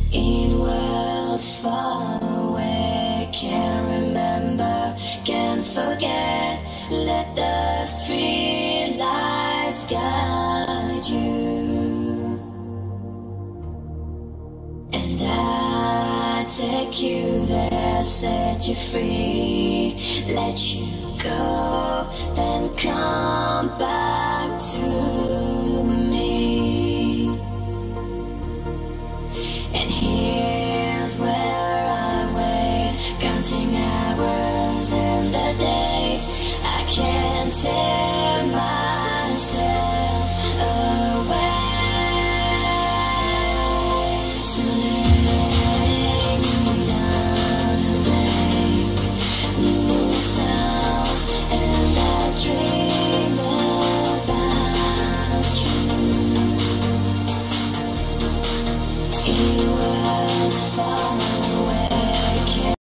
In worlds far away, can't remember, can't forget. Let the street lights guide you, and I take you there, set you free, let you go, then come back to me. And here's where I wait, counting hours and the days. I can't tell